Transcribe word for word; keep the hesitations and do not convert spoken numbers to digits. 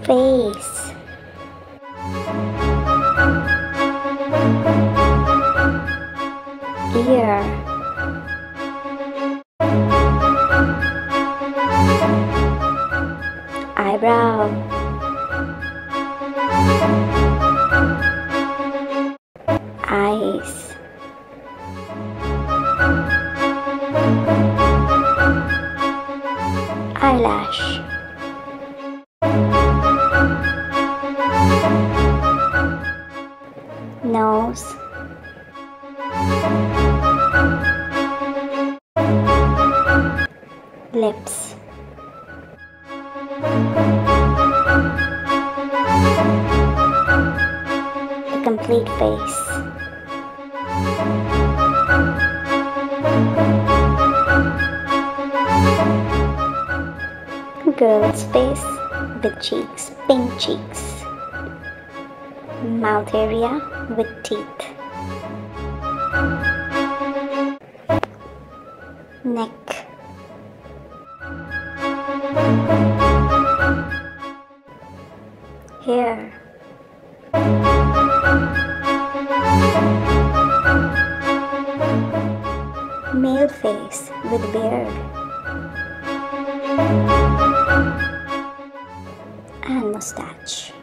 Face. Ear. Eyebrow. Eyes. Eyelash. Nose. Lips. The complete face. Girl's face with cheeks, pink cheeks. Mouth area with teeth. Neck. Hair. Male face with beard and mustache.